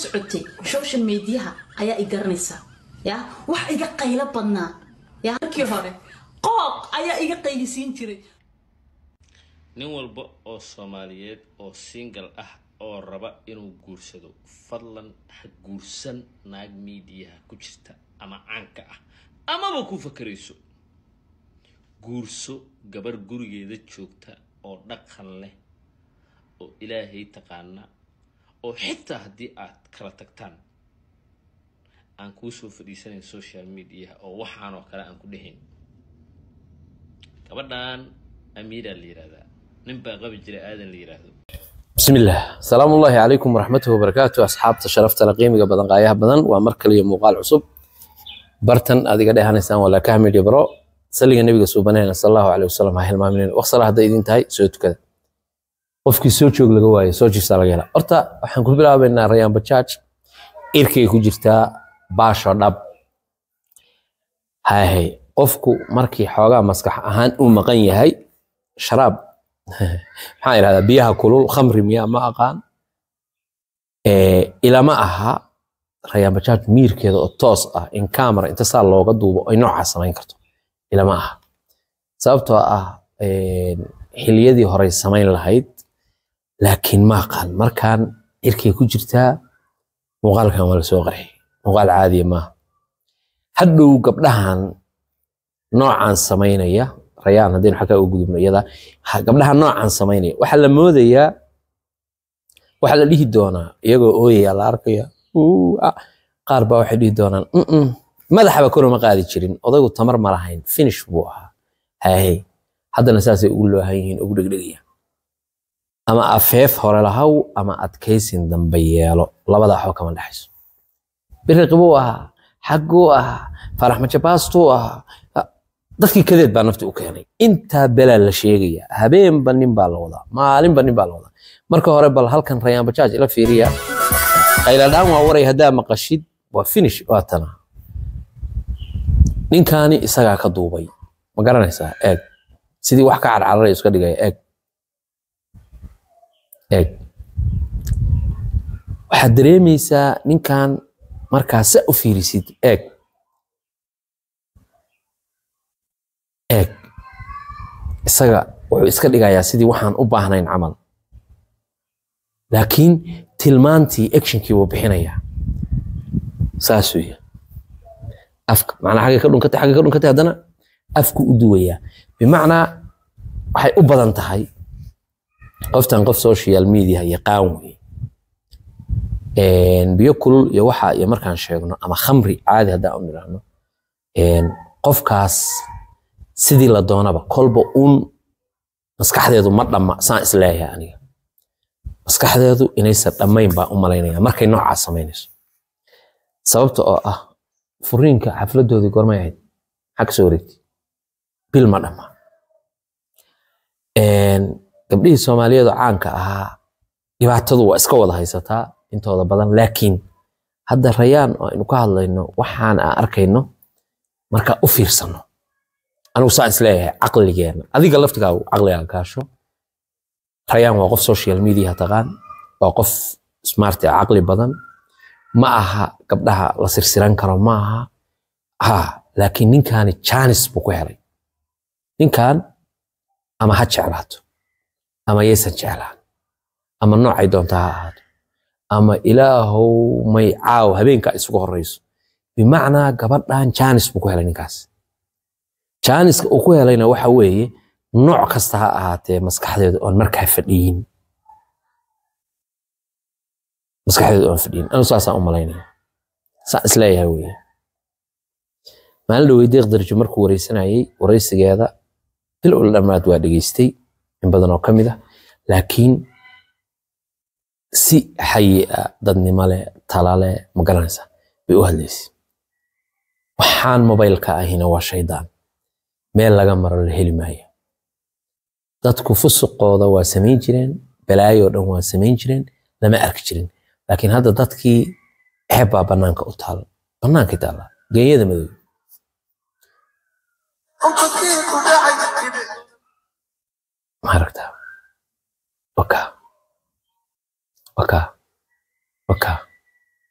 socotay social media ayaa i garanaysa ya wax iga qaylo badnaa ya markii hore qooq ayaa iga qaylisiin jiray nin walba oo Soomaaliyeed oo single ah oo raba inuu guursado fadlan ha guursan naag media ku jirta ama caanka ah ama ku fakarayso guurso gabar gurigeeda joogta oo dhaqan leh oo Ilaahay taqaana oo xitaa hadii aad kala tagtaan aan ku soo fadhiisanay social media oo waxaan oo kale aan ku dhahin gabadhan Amira Liirada نبى قبل جري آذن ليراهدو. بسم الله السلام الله عليكم ورحمته وبركاته أصحاب تشرفت لقيمة بدن قايها بدن ومركل يوم مقال عصب برتن هذه قد هنسان ولا كامل يبرو سلي النبي سبحانه صلى الله عليه وسلم هاي المؤمنين وصل هذا إذن تاي سويت كذا وفي سويت شو لجواي سويت سالجينا أرتا حنقول بلا بين ريان بتشاتش إركي كوجرتا باشر نب هاي قفكو مركي حاجة مسكح أهان ومقني هاي شراب maxaa yiraahdaa biyaha kulul khamri miya ma aqaan ila ma aha rayaan bajaaj miirkeeda oo toos ah in camera inta saa looga duubo ay nooca samayn karto ila ma aha sababtoo ah xiliyadii hore samayn lahayd laakiin ma aqaan markaan irkay ku jirtaa muuqaalkan wala soo qarxay muuqaal caadi ma hadhow gabdhahan noocan samaynaya rayaan hadii xaqa ugu gudubno iyada gabdhaha noocan sameynay waxa la moodaya waxa la dhihi doona iyagoo ooyay la arkaya qaar baa waxa dhihi doonaan madaxaba koro ma qaadi jirin odaygu tamar ma lahayn finish buu ahaa hay hadana saasay ugu loohayiin ugu dhigdhigaya ama afeef hore lahaw ama adkaysin dambe yeelo labada xoo kama dhaxayso biriqbu ah xaqu ah farax ma jabaasto ah dadkii kadeed baa nafti u keenay inta bala la sheegaya habeen banin baa la wadaa maalin banin baa la wadaa marka hore bal halkan rayaan bajaaj ila fiiriya qayladaan waa waray hadaa maqashid waa finish waa tana ninkaani isaga ka duubay ma garanaysaa eeg sidii wax ka carcaray iska dhigay eeg waxa dareemaysaa ninkan markaas u fiirisid eeg isaga wuxuu iska dhigayaa sidii waxaan u baahnayn camal laakiin tilmaantii actionkii wuu bixinayaa saas weeye afka macna xagga ka dhunkatay haddana afku u duwayaa bimacnaa waxay u badan tahay qoftan qof social media yaqaan weeye biyo kulul iyo waxa iyo markaan sheegno ama khamri caadi haddaan u niraahno qofkaas sidii la doonaba kolba maskaxdeedu ma dhama saan isleeyahay aniga maskaxdeedu inaysan dhamayn baa u malaynaya markay nooca sameynayso sababta oo ah furiinka xafladoodii goormay ahayd xaq soo wareegtay bil ma dhama gabdhihii Soomaaliyeed caanka ahaa dhibaatadu waa iska wada haysataa intooda badan laakiin hadda rayaan oo aynu ka hadlayno waxaan aan arkayno marka u fiirsano أنا ساينس ليه عقلي جينا هذيك اللفت قاو عقلي كاشو ريان وقف سوشيال ميديا تغان وقف سمارت عقلي بدن معها قبلها لسرسران كانوا معها لكن نين كان تشانس بكوهري نين كان أما هاد شعلاته أما يسن شعلان أما النوع عيدون تهاد أما إلهو ما يعاو هبين كايسوكو الرئيس بمعنى قبلها تشانس بكوهري نكاس جانس oo ku helayna waxa weeye nooc kasta ha ahaatee maskaxdeedu oo markaa fadhiin anu saasa u malaynaya saa isleeyahay weeye maalin dhow deeq darjo markuu wareysanayay wareysigeeda bil ul dhamaad waa dhageystay in badan oo kamid ah laakiin si xayi'a dadnimo leh tala leh ma garanaysa bay u hadlaysay waxaan mobilka ahina waa shaydaan meel laga maro la heli maayo dadku fusuqooda waa sameyn jireen balaayo dhan waa sameyn jireen lama arki jirin laakiin hadda dadkii xeebba banaanka u taal banaanka taala geeyada madow maaragtaa waka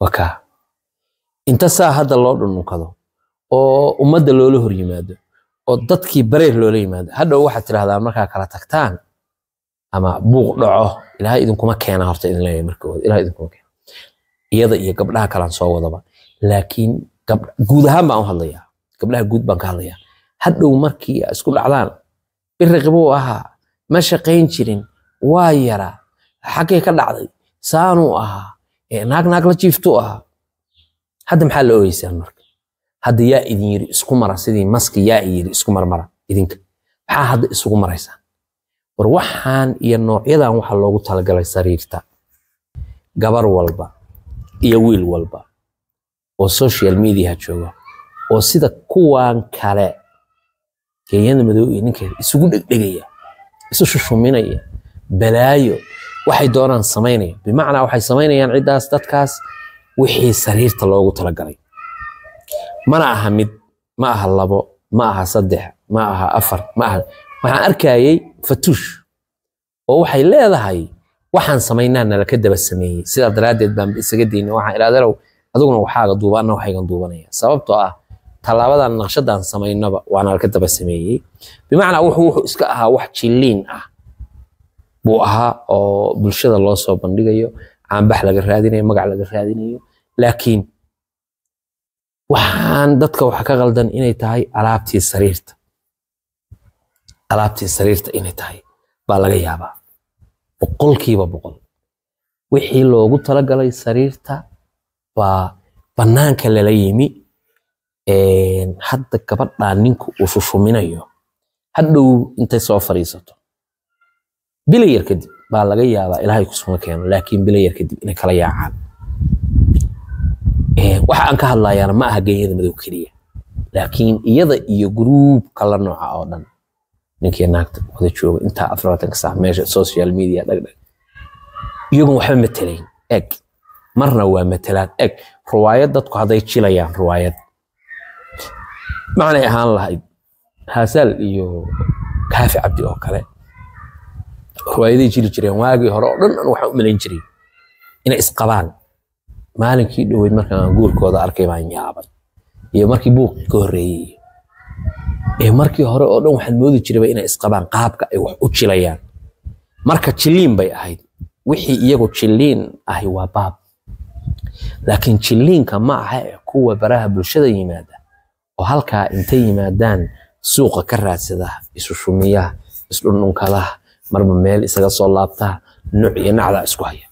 وكا انت سا هذا اللورد النقض أو أمد اللي له يماد أو ضدك برير له يماد هذا واحد ترى هذا مركا كلا تكتان أما بوق دعوه إلهي إذنكم ما كان هرت إذن الله مركود إلهي إذنكم ما كان يضيق قبلها كلام صوّا ضبا لكن قبل جودها ما هالليا قبلها جود بنك هالليا هذا مركي أسكول أعلان بالرغبوها ما شقين شرين وايرا حكي كلا سانوها ناق لا جيفتوها هذا محل أويسان مرك هذا يا إذن اسكو مرة سيدي ماسك يا إذن اسكو مرة إذنك هذا اسكو مرة إنسان وروحان ينو إذا وحنا لوجو تلاقي سريرتا جبر والبا يويل والبا والسوشيال ميديا هتشوفه وسيدا كوان كله كيان مدو إنك يسوق دقيقة يسوق شو منيه بلايو واحد دوران سميني بمعنى واحد سميني يعني عدة استدكاس وحي سريرتا لوجو تلاقي ما أهمد ما أهلبو ما أصدح ما أفر ما waxaan arkayay fatuush oo waxay leedahay waxaan sameeynaa la ka daba sameeyay sida daraadeed baan isaga diinay waxaan ilaadeerow aduguna waxaaga duubaana waxaygan duubanaya sababtoo ah talaabadan naqshadan sameeynaba waana la ka daba sameeyay bimaana wuxuu iska ahaa wax jilliin ah buu ahaa oo bulshada loo soo bandhigayo aan bax laga raadinayo magac laga raadinayo laakiin waxaan dadka waxa ka qaldan inay tahay alaabtii sariirta alaabtii sariirta inay tahay baa laga yaabaa boqolkiiba boqol wixii loogu talagalay sariirta baa banaanka lala yimi hadda gabadha ninku uu shushuminayo hadhow intay soo fariisato bilayar kadib baa laga yaabaa ilaahay ku soo keeno laakiin bilayar kadib inay kala yaacaan waxa aan ka hadlayaa ma aha geeyada madow kaliya laakiin iyada iyo group kala nooca oo dhan ninkii naagta wada jooga inta afraatan sax meesha social media dhagdhag iyagu waxba matalayn eg marna waa matalaan eg riwaayad dadku haday jilayaan riwaayad macnay ahaan lahayd haasal iyo kaafi cabdi oo kale riwaayadii jili jireen waagi hore oo dhan waxa u malayn jiray inay isqabaan maalinkii dhaweyd markaan guurkooda arkay baan yaabay iyo markii buuq ka horeeyay markii hore oo dhan waxaan moodi jiray inay isqabaan qaabka ay wax u jilayaan marka jiliin bay ahayd wixii iyagu jiliin ahi waa baab laakiin jiliinka ma aha kuwa baraha bulshada yimaada oo halka intay yimaadaan suuqa ka raadsada isu shumiya isdhunkada marba meel isaga soo laabta nooc iyo nacda isku haya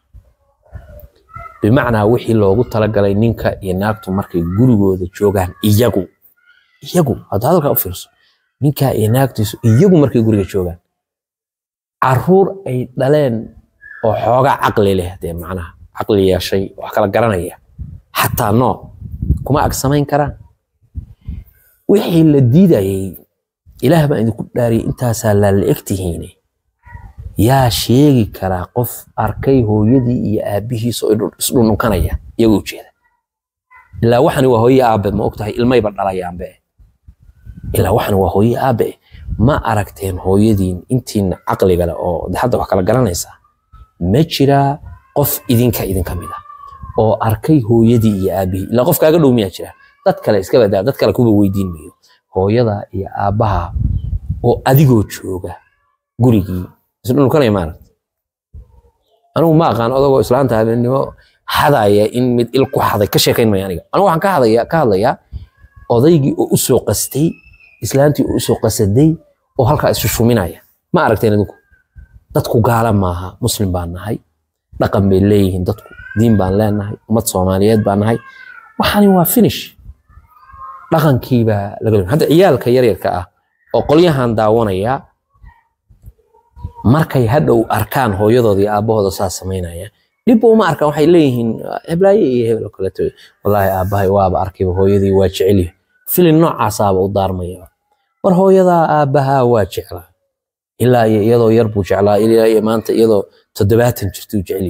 bimaana wixii loogu talagalay ninka iyo naagtu markay gurigooda joogaan iyagu hada halka u fiirso ninka iyo naagtiisu iyagu markay guriga joogaan caruur ay dhaleen oo xooga aqli leh de macnaha aqli yeeshay wax kala garanaya xataa no kuma ag samayn karaan wixii la diidayay ilaah baa idinku dhaariyay intaas la leegtihiin yaa sheegi kara qof arkay hooyadii iyo aabihiis oo isdhunkanaya iyagu jeeda ilaa waxani waa hooyo aabe ma ogtahay ilmayba dhalayaan bee ilaa waxana waa hooyo aabe ma aragteen hooyadiin intiin aqliga leh oo hadda wax kala garanaysa ma jira qof idinka mid ah oo arkay hooyadii iyo aabihii ilaa qof kaaga dhow miyaa jira dad kale iska badaa dad kale kuba weydiin mayo hooyada iyo aabaha oo adigoo jooga gurigii isdhunkanaya maaragt anigu ma aqaan odagoo islaanta habeenimo hadaya in mid il ku haday ka sheekayn ma aniga anigu waxaan ka hadlayaa odaygii oo u soo qastay islaantii oo u soo qasaday oo halka isu shuminaya ma aragteen dadku gaala maaha muslim baan nahay dhaqan bay leeyihiin dadku diin baan leenahay ummad Soomaaliyeed baan nahay waxani waa finish dhaqankiiba laga hadda ciyaalka yaryarka ah oo qolyahan daawanaya markay hadhow arkaan hooyadooda iyo aabahooda saa sameynaya dib uma arkaan waxay leeyihiin heblaaye iyo hebel kale to wallahi aabahay waaba arkay hooyadii waa jecel filin noocaas ah u daarmaya war hooyada aabaha waa jecel ilaa iyadoo yar buu jeclaa ilaa maanta iyadoo 70 jirtuu jecel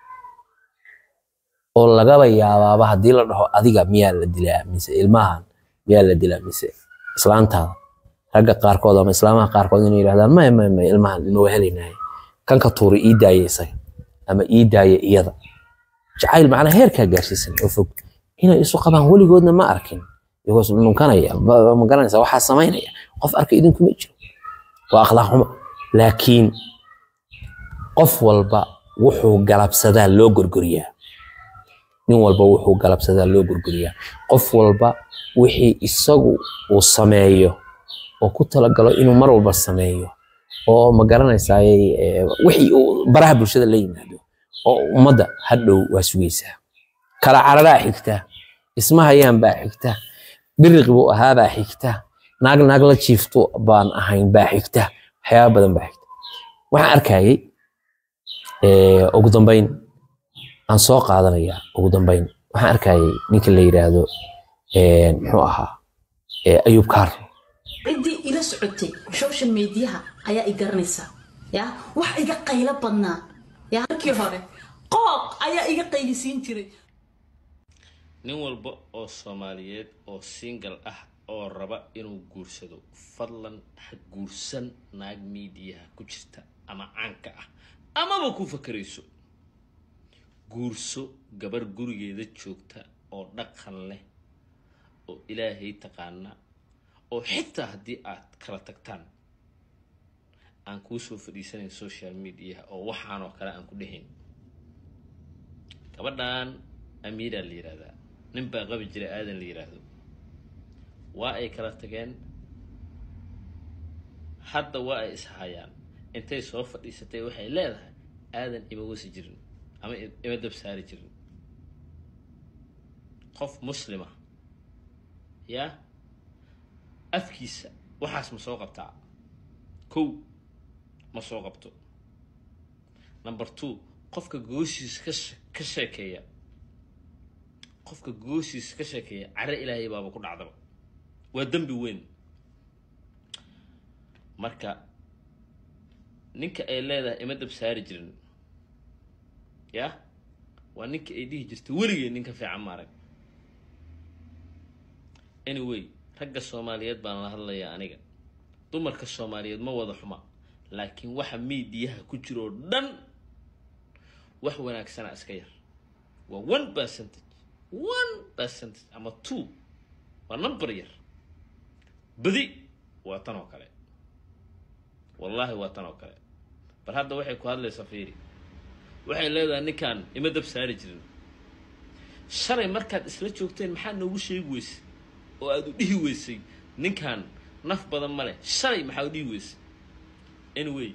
oo lagaba yaabaaba hadii la dhaho adiga miyaa la dilaa mise ilmahan miyaa la dilaa mise islaantaada ragga qaarkood ama islaamaha qaarkood inay yiraahdaan ma ilmahan inuu helinay kan ka tuuri ii daayay isaga ama ii daayay iyada jacayl macnaha heerkaa gaarsiisan oo fog inay isu qabaan weligoodna ma arkin iyagoo isdhunkanaya ma garanaysaa waxaa samaynaya qof arka idinku ma jiro waa akhlaaq xumo laakiin qof walba wuxuu galabsadaa loo gorgoriyaa nin walba wuxuu galabsadaa loo gorgoriyaa qof walba wixii isagu uu sameeyo oo ku talagalo inuu mar walba sameeyo oo ma garanaysaa wixii uu baraha bulshada la yimaado oo ummadda hadhow waa sugaysaa kala cararaa xigta ismahayaan baa xigta biriqi buu ahaa baa xigta naag la jiifto baan ahayn baa xigta waxyaaba badan baa xigta waxaan arkayay ugu dambayn aan soo qaadanayaa ugu dambayn waxaan arkayay ninka la yiraahdo muxuu ahaa Ayub Kaar cidii ila socotay social media ayaa i garanaysa ya wax iga qaylo badnaa ya halkii hore qooq ayaa iga qaylisiin jiray nin walba oo Soomaaliyeed oo single ah oo raba inuu guursado fadlan ha guursan naag media ku jirta ama caanka ah amaba ku fakarayso guurso gabar gurigeeda joogta oo dhaqan leh oo Ilaahay taqaana oo xitaa haddii aad kala tagtaan aan ku soo fadhiisanayn social media oo waxaan oo kale aan ku dhahayn gabadhan Amira la yiraahdaa nin baa qabi jiray aadan la yiraahdo waa ay kala tageen hadda waa ay ishayaan intay soo fadhiisatay waxay leedahay aadan ima wasi jirin ama ima dab saari jirin qof muslima ya afkiisa waxaas ma soo qabtaa kow ma soo qabto number 2 qofka gooshiis ka sheekeeya qofka gooshiis ka sheekeeya cara Ilaahay baaba ku dhacdaba waa dambi weyn marka ninka ay leedahay ima dab saari jirin ya waa ninka ay dhihi jirtay weligay ninka fiican ma arag anyway ragga Soomaaliyeed baan la hadlayaa aniga dumarka Soomaaliyeed ma wada xuma laakiin waxa meediyaha ku jiro dhan wax wanaagsan iska yar waa 1% ama 2 waa number yar badi waa tan oo kale wallahi waa tan oo kale bal hadda waxay ku hadlaysaa fiiri waxay leedahay ninkan ima dab saari jirin shalay markaad isla joogteen maxaa noogu sheegi weysay oo aad u dhihi weysay ninkan naf badan ma leh shalay maxaa u dhihi weysay anyway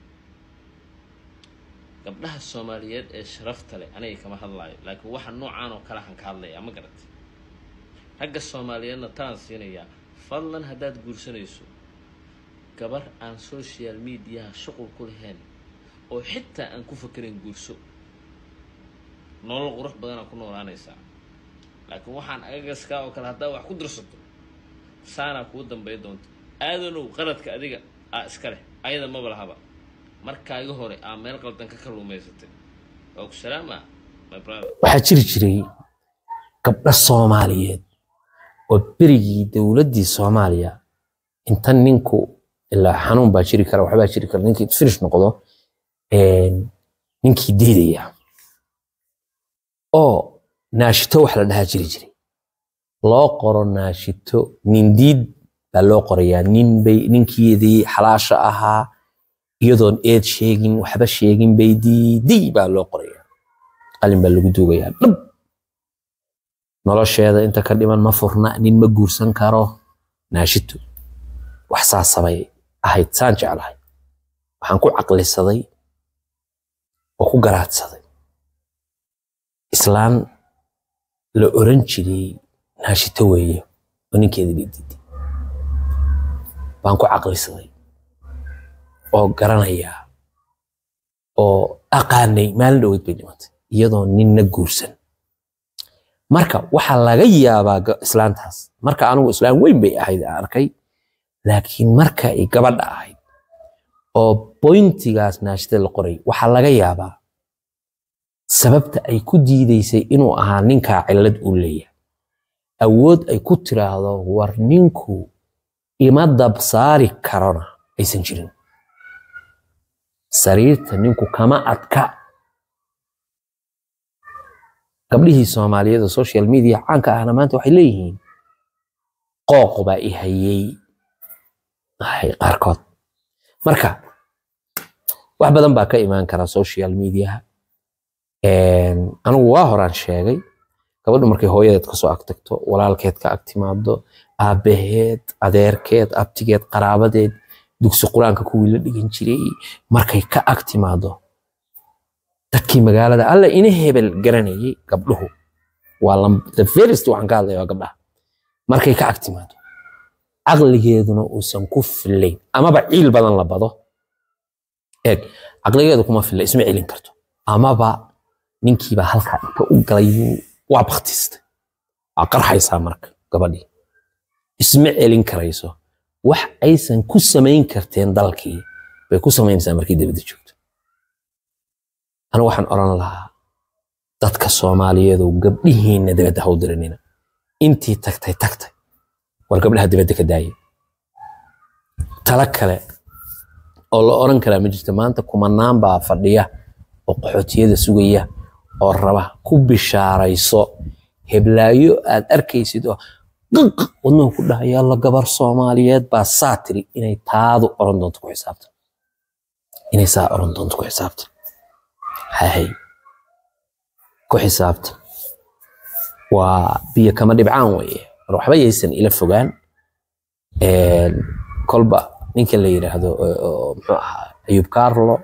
gabdhaha Soomaaliyeed ee sharafta leh aniga kama hadlaayo laakiin waxa noocaan oo kale aan ka hadlayaa ma garatay ragga Soomaaliyeedna taan siinaya fadlan hadaad guursanayso gabar aan social media shaqo ku lahayn oo xitaa aan ku fakirin guurso nolol qurux badan aan ku noolaanaysaa laakiin waxaan agagaskaa oo kale hadaa wax ku dirsato saana ku dambeey doonto aadanow qaladka adiga iska leh ayada ma balahaba markaaga hore aan meel qaldan ka kaluumaysatay oo ku salaama my brother waxaa jiri jiray gabdho Soomaaliyeed oo berigii dawladdii Soomaaliya inta ninku ilaa xanuun baa jiri kara waxba jiri kara ninkii finish noqdo ninkii diidaya oo naashito wax la dhaha jiri jiray loo qoro naashito nindiid baa loo qorayaa ninkeedii xalaasha ahaa iyadoon eed sheegin waxba sheegin bay diiday baa loo qorayaa qalin baa lagu duugayaa dhab nolosheeda inta ka dhiman ma furna nin ma guursan karo naashito wax saasabay ahayd saan jeclahay waxaan ku caqlisaday oo ku garaadsaday islaan la oran jiray naashito weeye oo ninkeedii diiday baan ku caqlisaday oo garanaya oo aqaanay maalin dhawad bay dhimatay iyadoo ninna guursan marka waxa laga yaabaa islaantaas marka anigu islaan weyn bay ahayd arkay laakiin marka ay gabadha ahayd oo pointigaas naashita la qoray waxa laga yaabaa sababta ay ku diidaysay inuu ahaa ninka cilad u leeyahay awood ay ku tiraahdo war ninku ima dab saari karona aysan jirin sariirta ninku kama adka gabdhihii Soomaaliyeed oo social media caanka ahna maanta waxay leeyihiin qooq baa i hayay qaarkood. marka wax badan baa ka imaan kara social media. anigu waa horaan sheegay gabadhu markay hooyadeed ka soo agtagto, walaalkeed ka agtimaado, aabaheed, adeerkeed, abtigeed, qaraabadeed, dugsi quraanka kuwii la dhigan jiray markay ka agtimaado, dadkii magaalada alla ina hebel garanayay gabdhuhu waa the first waxaan ka hadlayaa gabdhaha markay ka agtimaado aqligeeduna uusan ku filayn amaba ciil badan la bado. aqligeedu kuma filla, isma celin karto, amaba ninkiiba halka inta u galay waa baktista, waa qarxaysaa marka gabadhii isma celin karayso. wax aysan ku samayn karteen dalkii bay ku samaynaysaa markii dibadda joogto. anigu waxaan oran lahaa dadka Soomaaliyeed oo gabdhihiina dibadda ha u diranina, intii tagtay war gabdhaha dibadda ka daayay. tala kale oo la oran karaa ma jirto. maanta kumanaan baa fadhiya oo qaxootiyada sugaya oo raba ku bishaarayso heblaayo aad arkaysid oo wadnuhu ku dhahaya la gabar Soomaaliyeed baa saatiri inay taadu oran doonto ku xisaabtan, inay saa oran doonto ku xisaabtan. hay ku xisaabtan waa biyo kama dhibcaan weeye. waxba yaysan ila fogaan. kolba ninka la yiraahdo muxuu ahaa Ayub Carlo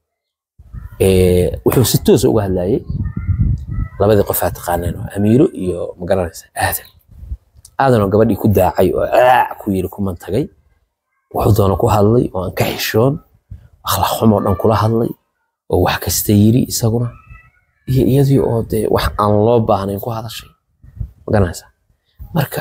wuxuu si toos uga hadlayay labadii qof aad taqaaneen oo Amiiro iyo magaranaysa aadan oo gabadhii ku daacay oo ku yiri kuma tagay, wuxuu doona ku hadlay oo aan ka xishoon, akhlaaq xumo dhan kula hadlay oo wax kasta yiri isaguna iyadii oo wax aan loo baahnayn ku hadashay magaranaysa. marka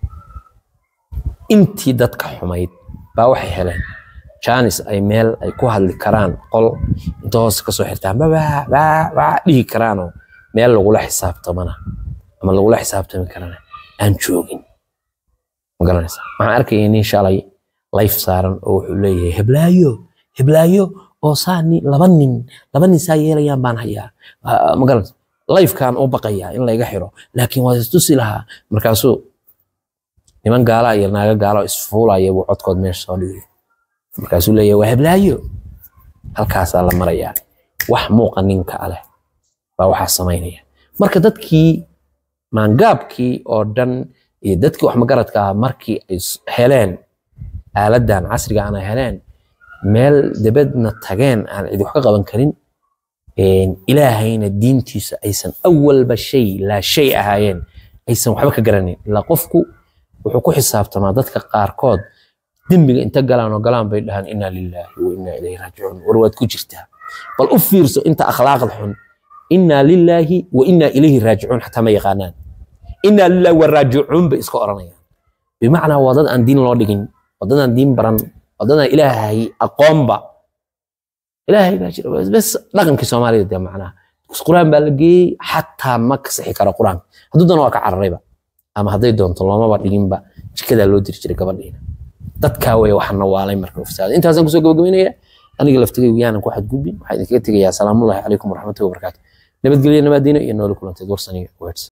intii dadka xumayd baa waxay heleen chance ay meel ay ku hadli karaan, qol inta hoos ka soo xirtaan baa dhihi karaan oo meel lagula xisaabtamana ama lagula xisaabtami karana aan joogin magaranaysa. waxaan arkayay in shalay live saaran oo wuxuu leeyahay heblaayo oo saani laba nin saa yeelayaan baan hayaa magaranaysa. live kan oo baqaya in la iga xiro, laakiin waa istusi lahaa. markaasuu niman gaala iyo naaga gaalo isfuulaya buu codkood meesha soo dhigay. markaasuu leeyahay waa heblaayo. halkaasaa la marayaa. wax muuqa ninka leh baa waxaa samaynaya. marka dadkii maangaabkii oo dhan iyo dadkii wax magaradka ah markii ay heleen aaladan casriga aan heleen meel dibadna tageen aan cid wax ka qaban karin, ilaahayna diintiisa aysan awalba shay la shay ahaayeen, aysan waxba ka garanin. ilaa qofku wuxuu ku xisaabtamaa dadka qaarkood dembiga inta galaan bay dhahaan inna lillahi wa inna ilayhi raaji'uun. warwaad ku jirtaa bal u fiirso inta akhlaaqda xun inna lillahi wa inna ilayhi raaji'uun hatta ma yaqaanaan. inna lillahi wa raaji'uun bay iska oranayaan, bimacnaa waa dad aan diin loo dhigin, waa dad aan diin baran, waa dad aan ilaahay aqoonba. ilaahay baa jira bas dhaqankii Soomaaliyeed ee macnaa quraan baa la geeyay, xataa ma ka saxi karo quraan hadduu doono waa ka cararayba, ama hadday doonto loomaba dhiginba jikada loo diri jiray gabadhiina. dadka way waxna waalay marka ufsaad. intaasaan kusoo gabagabeynaya. aniga laftigaygu yaanan ku xadgudbin. waxaan idinkaga tegayaa salaamullaahi calaykum waraxmatullahi wabarakaatu. nabadgelyo, nabadiina iyo nolol kulanteed warsaniga words.